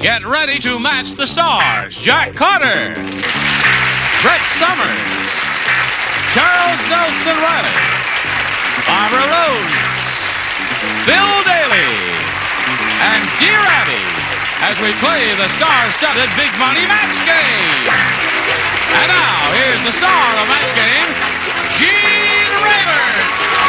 Get ready to match the stars. Jack Carter, Brett Summers, Charles Nelson Riley, Barbara Rose, Bill Daly, and Dear Abby as we play the star-studded Big Money Match Game. And now, here's the star of the match game, Gene Rayburn.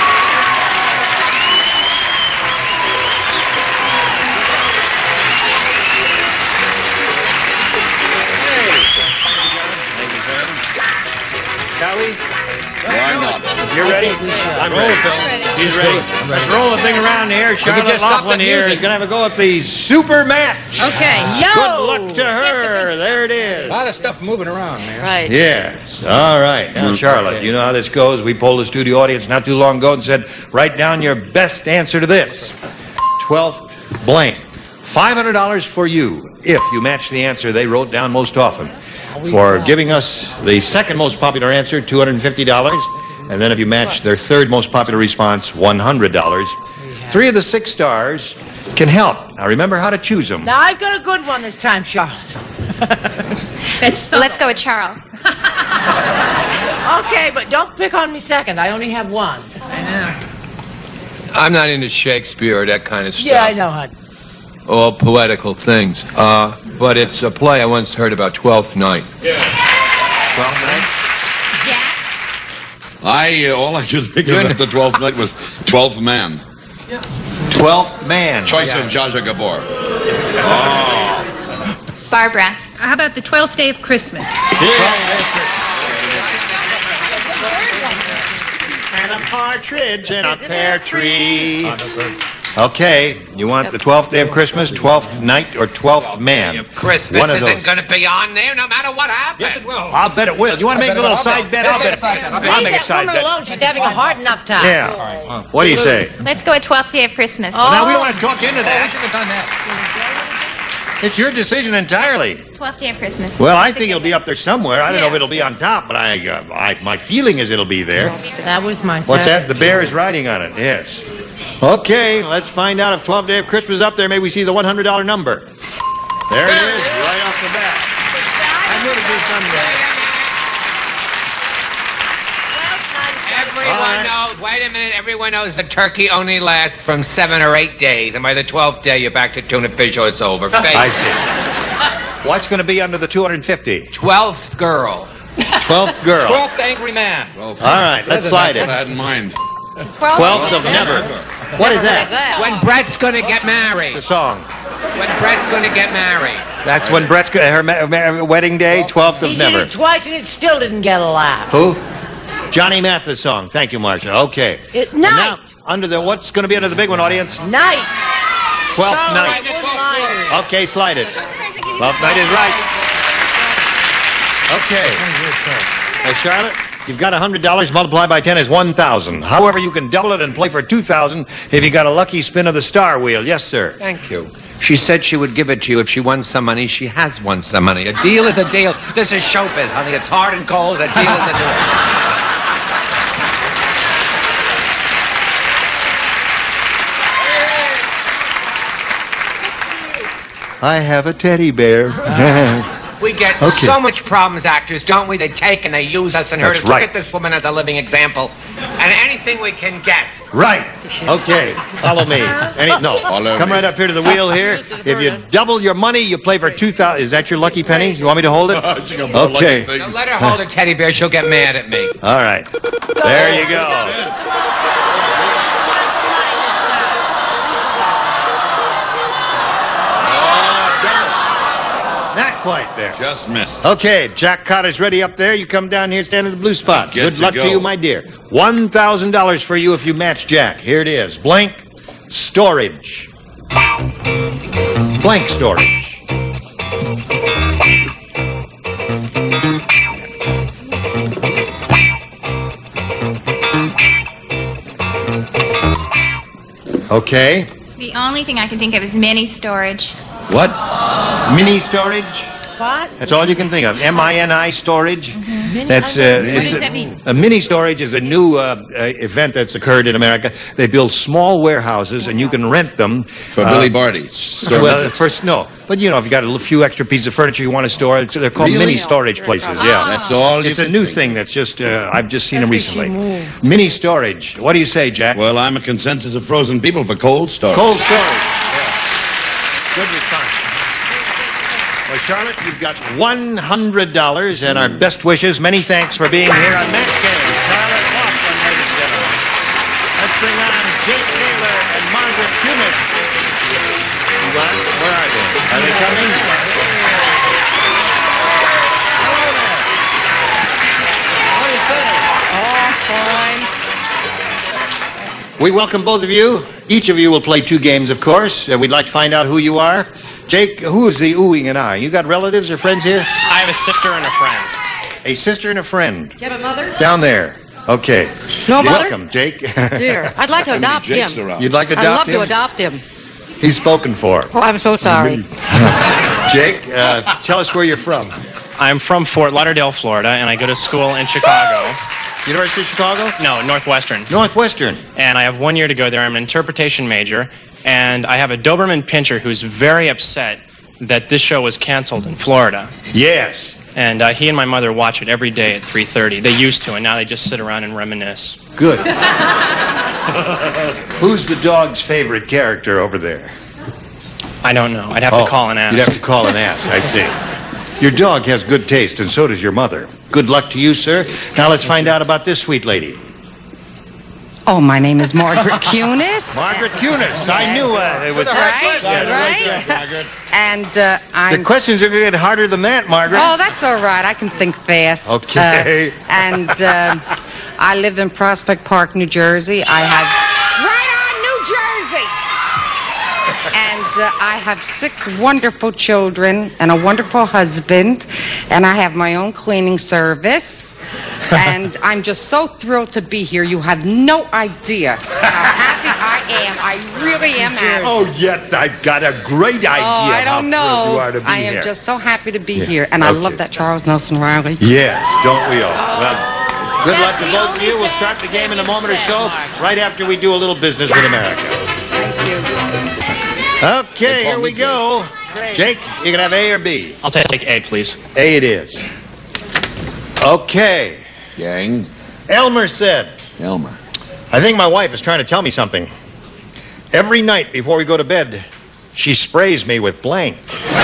Shall we? Why not? You're ready? I'm ready. He's ready. Let's roll the thing around here. Charlotte Laughlin here is going to have a go at the super match. Okay. Good luck to her. There it is. A lot of stuff moving around, man. Right. Yes. All right. Now, Charlotte, you know how this goes. We polled the studio audience not too long ago and said, write down your best answer to this. 12th blank. $500 for you if you match the answer they wrote down most often. For giving us the second most popular answer, $250. And then if you match their third most popular response, $100. 3 of the 6 stars can help. Now remember how to choose them. Now, I've got a good one this time, Charlotte. Let's go with Charles. Okay, but don't pick on me second. I only have one. I know. I'm not into Shakespeare or that kind of stuff. Yeah, I know, hon. All poetical things. But it's a play I once heard about, Twelfth Night. Yeah. 12th night? Jack? All I could think of at the 12th night was 12th Man. 12th Man. Choice of Zsa Zsa Gabor. Oh. Barbara. How about the 12th day of Christmas? And a partridge in a pear tree. Okay, you want the 12th day of Christmas, 12th night, or 12th man? Christmas One of those. isn't going to be on there no matter what happens. Yes, it will. I'll bet it will. You want to make a little side bet? I'll bet it. I'll Leave make a that side woman bet. alone. She's having a hard enough time. Yeah. What do you say? Let's go with 12th day of Christmas. Now, we don't want to talk into We that. should have done that. It's your decision entirely. 12th day of Christmas. Well, I think it'll be up there somewhere. I don't know if it'll be on top, but my feeling is it'll be there. That was my What's second. that? The bear is riding on it, yes. Okay, let's find out if 12th day of Christmas is up there. Maybe we see the $100 number. There it is, right off the bat. I knew it'd be someday. Everyone knows, wait a minute, everyone knows the turkey only lasts from 7 or 8 days, and by the 12th day, you're back to tuna fish or it's over. I see. What's going to be under the 250? 12th girl. 12th girl. 12th angry man. All right, let's slide That's what I it. had in mind. 12th of never. What is that? When Brett's going to get married. The song. When Brett's going to get married. That's when Brett's her wedding day, 12th He of did never. it twice and it still didn't get a laugh. Who? Johnny Mathis song. Thank you, Marcia. Okay. Night. Now, under the what's going to be under the big one, audience? Night. 12th Charlotte, night. I wouldn't mind her. Okay, slide it. 12th night is right. Okay. Charlotte, you've got $100 multiplied by 10 is 1,000. However, you can double it and play for 2,000 if you got a lucky spin of the star wheel. Yes, sir. Thank you. She said she would give it to you if she won some money. She has won some money. A deal is a deal. This is showbiz, honey. It's hard and cold. A deal is a deal. I have a teddy bear. We get so much problems, actors, don't we? They take and they use us and hurt us. That's right. Look at this woman as a living example. And anything we can get. Right. Okay. Follow me. Follow Come me. right up here to the wheel here. If you double your money, you play for 2,000. Is that your lucky penny? You want me to hold it? She got more lucky Okay. things. Don't let her hold a teddy bear. She'll get mad at me. All right. There you go. Not quite there. Just missed. Okay, Jack Carter's ready up there. You come down here, stand in the blue spot. Get Good to luck go. to you, my dear. $1,000 for you if you match Jack. Here it is. Blank storage. Blank storage. Okay. The only thing I can think of is mini storage. What? Mini storage? What? That's all you can think of. MINI storage. That's does that mean? a mini storage is a new event that's occurred in America. They build small warehouses and you can rent them For Billy Barty. Well, first no, but you know if you got a few extra pieces of furniture you want to store, they're called Really? mini storage places. Yeah, That's all you it's a can new think. thing that's just I've just seen it That's 'cause she recently. moved. Mini storage. What do you say, Jack? Well, I'm a consensus of frozen people for cold storage. Cold storage. Yeah. Good response. Well, Charlotte, you've got $100 and our best wishes. Many thanks for being here on Match Game. Charlotte Laughlin, ladies and gentlemen. Let's bring on Jake Taylor and Margaret Kunis. What? Where are they? Are they coming? Hello there. What do you say? We welcome both of you. Each of you will play 2 games, of course. We'd like to find out who you are. Jake, who is the oohing and ahhing? You got relatives or friends here? I have a sister and a friend. A sister and a friend. You have a mother? Down there. Okay. No mother? Welcome, Jake. Dear, I'd like to adopt him. Jake's around. You'd like to I'd adopt love him? to adopt him. He's spoken for. Oh, I'm so sorry. Jake, tell us where you're from. I'm from Fort Lauderdale, Florida, and I go to school in Chicago. University of Chicago? No, Northwestern. Northwestern. And I have 1 year to go there. I'm an interpretation major, and I have a Doberman Pinscher who's very upset that this show was canceled in Florida. Yes. And he and my mother watch it every day at 3:30. They used to, and now they just sit around and reminisce. Good. Who's the dog's favorite character over there? I don't know. I'd have to call and ask. You'd have to call and ask, I see. Your dog has good taste, and so does your mother. Good luck to you, sir. Now let's find out about this sweet lady. Oh, my name is Margaret Kunis. Margaret Kunis. I knew it was Right? And The I'm... questions are going to get harder than that, Margaret. Oh, that's all right. I can think fast. Okay. And I live in Prospect Park, New Jersey. I have... Right on, New Jersey! And I have 6 wonderful children and a wonderful husband. And I have my own cleaning service. And I'm just so thrilled to be here. You have no idea how happy I am. I really am happy. Oh, yes, I've got a great idea Oh, I how don't thrilled know. you are to be I am here. just so happy to be here. And I okay. love that Charles Nelson Riley. Yes, don't we all? Well, good luck to both of you. We'll start the game in a moment or so, right after we do a little business with America. Thank you. Okay, here we go. Jake, you can have A or B. I'll take A, please. A it is. Okay. Gang. Elmer said, Elmer. I think my wife is trying to tell me something. Every night before we go to bed, she sprays me with blank.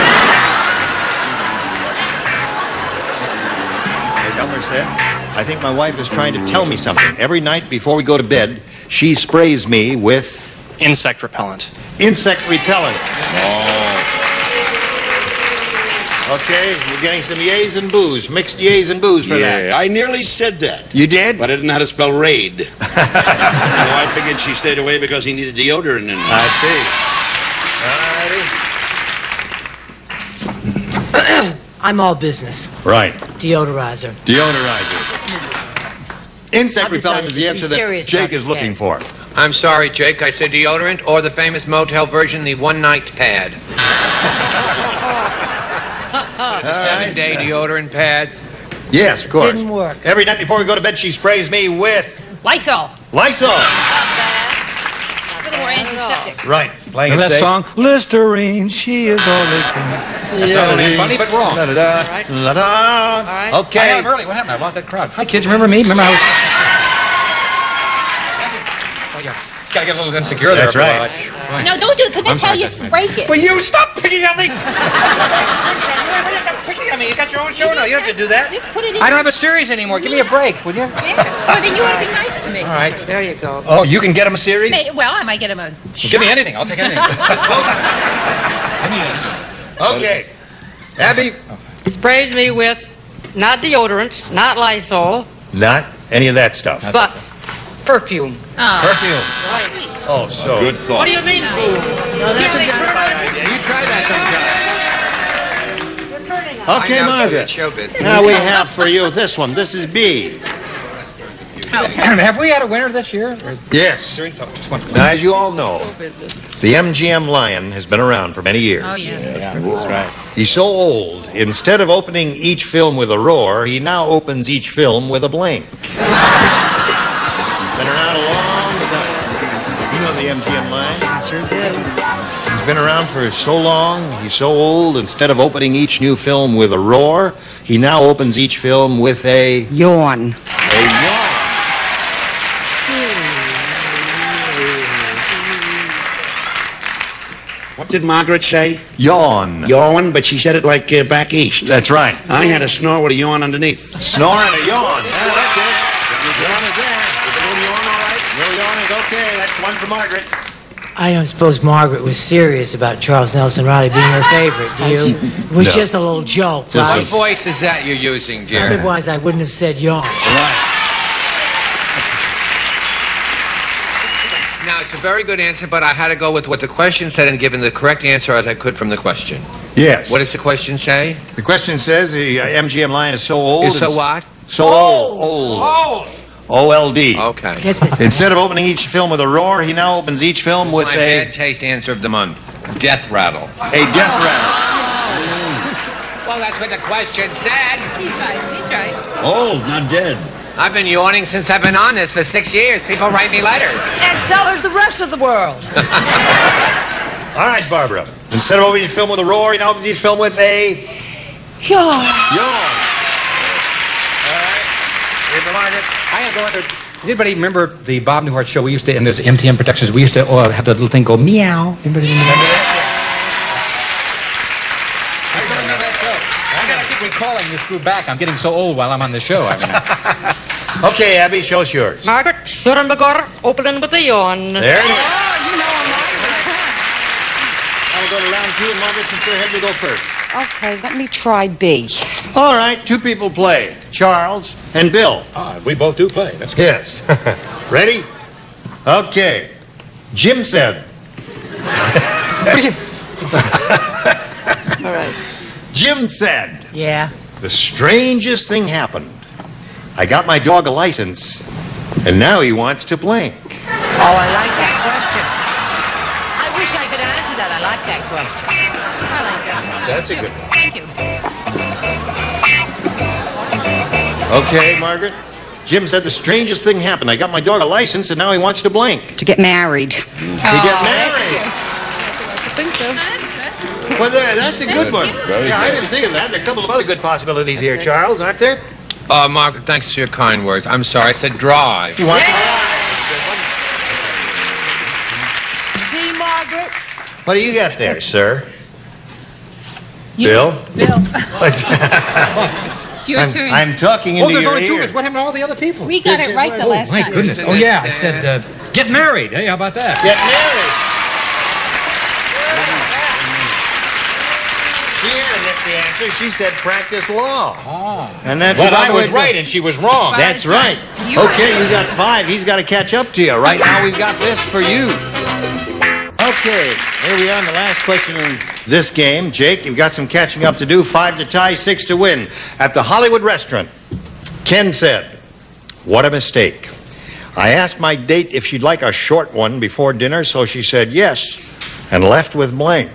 As Elmer said, I think my wife is trying to tell me something. Every night before we go to bed, she sprays me with Insect repellent. insect repellent. Okay, you're getting some yays and boos, mixed yays and boos for that. Yeah, I nearly said that. You did? But I didn't know how to spell raid. So I figured she stayed away because he needed deodorant in I see. I'm all business. Right. Deodorizer. Deodorizer. Insect I've repellent decided is the to be answer that serious Jake about is this looking game. for. I'm sorry, Jake. I said deodorant or the famous motel version, the one-night pad. The 7-day deodorant pads. Yes, of course. Didn't work. Every night before we go to bed, she sprays me with Lysol. Lysol. A little more antiseptic. Right. Playing Remember it that safe. song? Listerine, she is all listening. Yeah, Funny but wrong. La-da-da, la-da. right. Okay. I got up early. What happened? I lost that crowd. Hi, kids. Remember me? Remember I was... Oh, yeah. Gotta get a little insecure there. That's for a while. right. No, don't do it, because that's how you break it. Will you stop picking on me? Stop picking on me. You got your own show now. You don't have to do that. Just put it in. I don't have a series anymore. Give me a break, would you? Well, then you ought to be nice to me. All right. There you go. Oh, you can get him a series? Well, I might get him a Give me anything. I'll take anything. Okay. Abby? Sprays me with not deodorants, not Lysol, Not any of that stuff. but perfume. Perfume. Oh, so. Good thought. What do you mean, boo? No, that's a good idea. You try that sometime. Okay, I know, Margaret. it's showbiz. Now we have for you this one. This is B. Have we had a winner this year? Yes. Now, as you all know, the MGM Lion has been around for many years. Oh, yeah. Yeah, that's right. He's so old, instead of opening each film with a roar, he now opens each film with a blank. Been around a long time. You know the MGM Lion? I sure do. He's been around for so long, he's so old, instead of opening each new film with a roar, he now opens each film with a Yawn. yawn. What did Margaret say? Yawn. Yawn, but she said it like back east. That's right. I had a snore with a yawn underneath. Snore and a yawn. Yeah, that's it. Your yawn is there. Is the little yawn all right? Little yawn is okay. That's one for Margaret. I don't suppose Margaret was serious about Charles Nelson Riley being her favorite, do you? It was No. just a little joke, Just right? What voice is that you're using, dear? Otherwise, I wouldn't have said yawn. Now, it's a very good answer, but I had to go with what the question said and given the correct answer as I could from the question. Yes. What does the question say? The question says the MGM Lion is so old. Is so what? So old. Old. O-L-D. Okay. Get this. Instead of opening each film with a roar, he now opens each film with My bad taste answer of the month. Death rattle. a death rattle. Well, that's what the question said. He's right. He's right. Old, not dead. I've been yawning since I've been on this for 6 years. People write me letters. And so is the rest of the world. All right, Barbara. Instead of opening each film with a roar, he now opens each film with a Yawn. yawn. Here for Margaret. I gotta go out there. Does anybody remember the Bob Newhart show? We used to, and there's MTM Productions, we used to have the little thing go meow. Anybody remember that? I gotta keep recalling this screw back. I'm getting so old while I'm on the show. I mean, Okay, Abby, show us yours. Margaret Schoenberger, opening with a yawn. There it is. I'll go to round 2, and Margaret, since you're ahead, you go first. Okay, let me try B. All right, 2 people play. Charles and Bill. we both do play. That's good. Yes. Ready? Okay. Jim said. All right. Jim said, Yeah. the strangest thing happened. I got my dog a license, and now he wants to blink. Oh, I like that question. I wish I could answer that. I like that question. I like that. That's a good one. Thank you. Okay, Margaret. Jim said the strangest thing happened. I got my dog a license, and now he wants to blink. To get married. To get married. I think so. Well, that's a good one. Yeah, I didn't think of that. There are a couple of other good possibilities here, Charles, aren't there? Margaret, thanks for your kind words. I'm sorry, I said drive. You want See, Margaret? What do you got there, sir? Bill? Bill. It's your turn. I'm talking Oh, into there's your only 2 ear. of us. What happened to all the other people? We got it right the last My time. goodness. Oh, yeah, I said, get married. Hey, how about that? Get married. She didn't get the answer. She said practice law. Oh. And that's Well, about I was it. right and she was wrong. That's right. Okay, you got 5. He's got to catch up to you. Right now, we've got this for you. Okay, here we are on the last question in this game. Jake, you've got some catching up to do. 5 to tie, 6 to win. At the Hollywood restaurant, Ken said, what a mistake. I asked my date if she'd like a short one before dinner, so she said yes, and left with blank.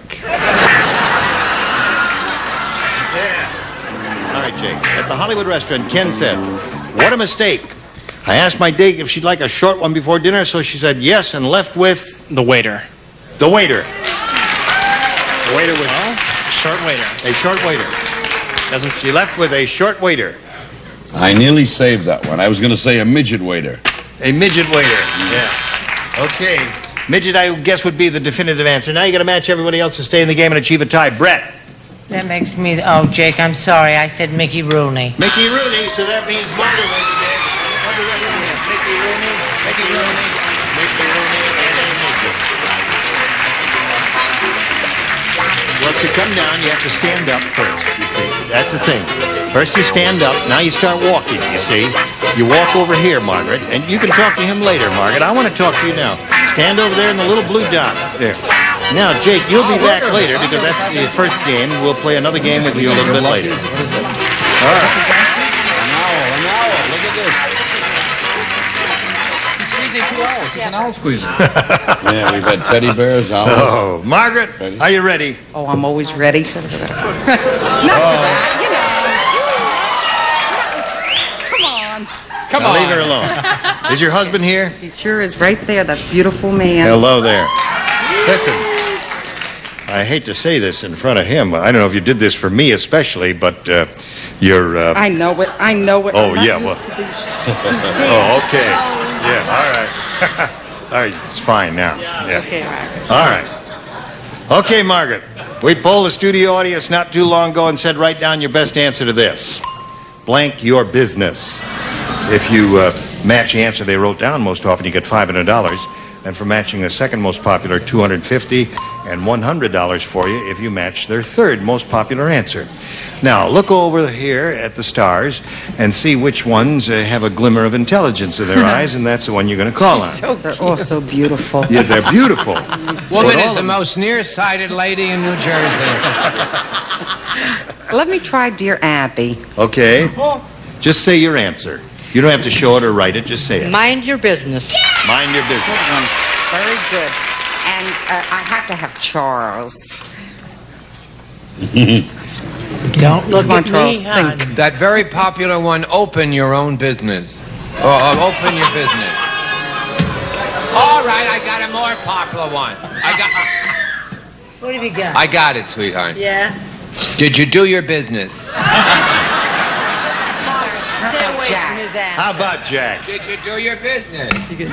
All right, Jake. At the Hollywood restaurant, Ken said, what a mistake. I asked my date if she'd like a short one before dinner, so she said yes, and left with The waiter. the waiter. The waiter was Short waiter. a short waiter. Doesn't She left with a short waiter. I nearly saved that one. I was going to say a midget waiter. A midget waiter. Yeah. Okay. Midget, I guess, would be the definitive answer. Now you got to match everybody else to stay in the game and achieve a tie. Brett. That makes me... Oh, Jake, I'm sorry. I said Mickey Rooney. Mickey Rooney, so that means Margaret wins the game. Mickey Rooney, Mickey Rooney, Mickey Rooney, and a midget. Well, to come down, you have to stand up first, you see. That's the thing. First you stand up, now you start walking, you see. You walk over here, Margaret, and you can talk to him later, Margaret. I want to talk to you now. Stand over there in the little blue dot. There. Now, Jake, you'll be back later because that's the first game. We'll play another game with you a little bit later. All right. An owl. Look at this. easy 2 hours. It's an owl squeezer. Yeah, we've had teddy bears, owls. Oh, Margaret, are you ready? Oh, I'm always ready. Not for that, Come on. Leave her alone. Is your husband here? He sure is right there, that beautiful man. Hello there. Listen, I hate to say this in front of him. I don't know if you did this for me especially, but you're... I know it. Oh, I'm not yeah, used well... to these. Oh, okay. Yeah, all right. All right, it's fine now. Yeah. Okay, Margaret. All right. Okay, Margaret. We polled the studio audience not too long ago and said, write down your best answer to this. Blank your business. If you match the answer they wrote down, most often you get $500. And for matching the second most popular, $250 and $100 for you if you match their third most popular answer. Now, look over here at the stars and see which ones have a glimmer of intelligence in their eyes, and that's the one you're going to call on. They're all so beautiful. Yeah, they're beautiful. Woman is the most nearsighted lady in New Jersey. Let me try Dear Abby. Okay. Just say your answer. You don't have to show it or write it. Just say it. Mind your business. Mind your business. Good one. Very good. And I have to have Charles. Don't look Come on, at Charles, me, hon. think. That very popular one, open your own business. Open your business. All right, I got a more popular one. What have you got? I got it, sweetheart. Yeah? Did you do your business? Jack. How about Jack? Did you do your business?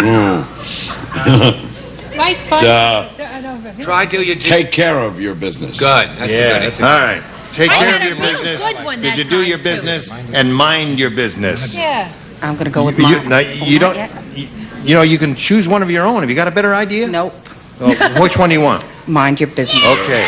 Right, fine. Try do your... Take care of your business. Good. That's a good answer. All right. Take I care had of a your real business. good one Did that you do your time, too. business and mind your business? Yeah. I'm going to go with You, mine. now, you don't. You know, you can choose one of your own. Have you got a better idea? Nope. Oh, which one do you want? Mind your business. Okay.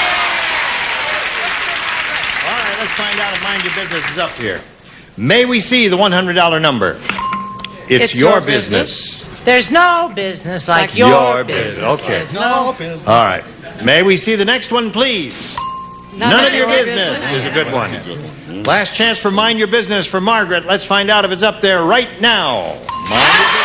All right, let's find out if mind your business is up here. May we see the $100 number? It's your business. There's no business like your business. Okay. No business. All right. May we see the next one, please? None of your business is a good one. Last chance for Mind Your Business for Margaret. Let's find out if it's up there right now. Mind your business.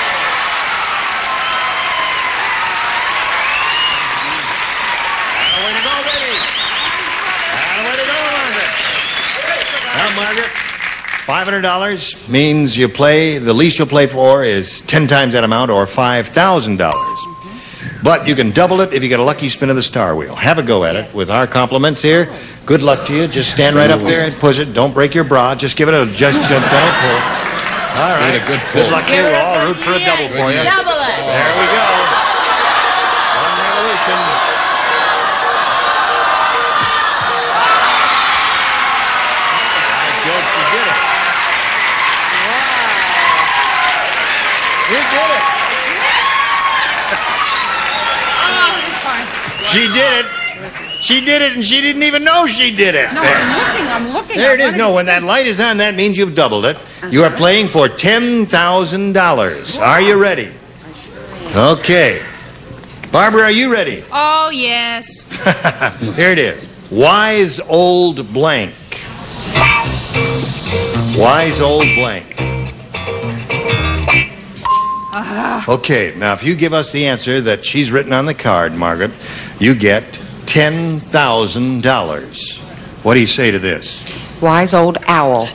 Way to go, baby. Way to go, Margaret. Now, Margaret, $500 means you play, the least you'll play for is 10 times that amount or $5,000. But you can double it if you get a lucky spin of the star wheel. Have a go at it with our compliments here. Good luck to you. Just stand right up there and push it. Don't break your bra. Just give it a just gentle pull. All right. Good pull. Good luck to you. We'll all root for a double for you. Double it. There we go. One revolution. By George, you did it. Wow. You did it. She did it. She did it, and she didn't even know she did it. No, I'm looking. There it is. No, when that light is on, that means you've doubled it. You are playing for $10,000. Are you ready? Okay. Barbara, are you ready? Oh, yes. Here it is. Wise old blank. Wise old blank. Okay, now if you give us the answer that she's written on the card, Margaret, you get $10,000. What do you say to this? Wise old owl.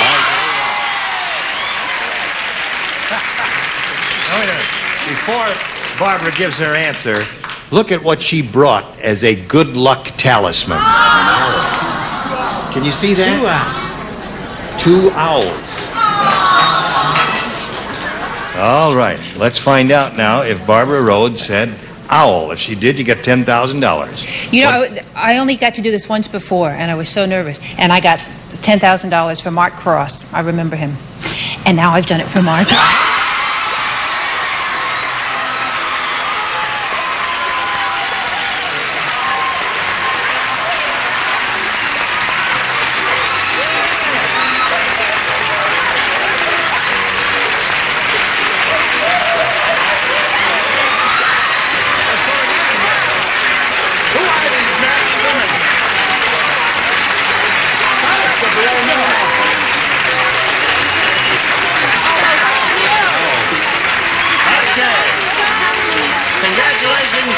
Before Barbara gives her answer, look at what she brought as a good luck talisman. Can you see that? 2 owls. All right, let's find out now if Barbara Rhodes said owl. If she did, you get $10,000. You know, I only got to do this once before, and I was so nervous. And I got $10,000 for Mark Cross. I remember him. And now I've done it for Mark.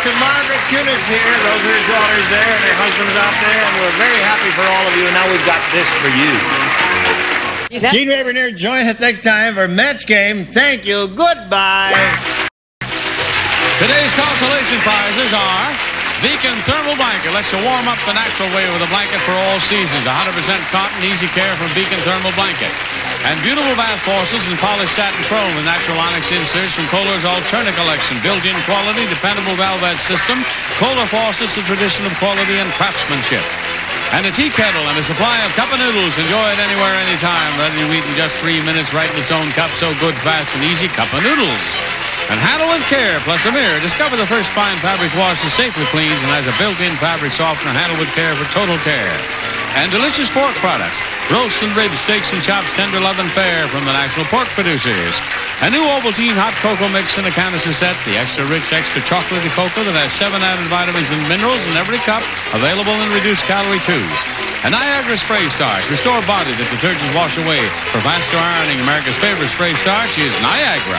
to Margaret Kunis here. Those are her daughters there and their husbands out there, and we're very happy for all of you. And now we've got this for you. Gene Ravernier, join us next time for Match Game. Thank you. Goodbye. Today's consolation prizes are Beacon Thermal Blanket. Lets you warm up the natural way with a blanket for all seasons. 100% cotton, easy care from Beacon Thermal Blanket. And beautiful bath faucets in polished satin chrome with natural onyx inserts from Kohler's Alterna collection. Built-in quality, dependable Valvet system. Kohler faucets, a tradition of quality and craftsmanship. And a tea kettle and a supply of cup of noodles. Enjoy it anywhere, anytime. Ready to eat in just 3 minutes, right in its own cup. So good, fast, and easy. Cup of noodles. And handle with care, plus a mirror. Discover the first fine fabric wash that safely cleans and has a built-in fabric softener. Handle with care for total care. And delicious pork products. Roasts and ribs, steaks and chops, tender, love, and fair from the national pork producers. A new Ovaltine hot cocoa mix in a canister set. The extra rich, extra chocolatey cocoa that has 7 added vitamins and minerals in every cup. Available in reduced calorie too. And Niagara Spray Starch. Restore body that detergents wash away. For faster ironing, America's favorite spray starch is Niagara.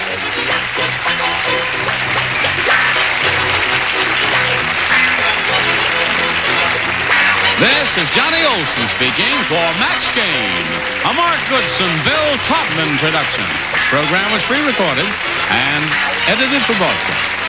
This is Johnny Olson speaking for Match Game, a Mark Goodson, Bill Todman production. This program was pre-recorded and edited for broadcast.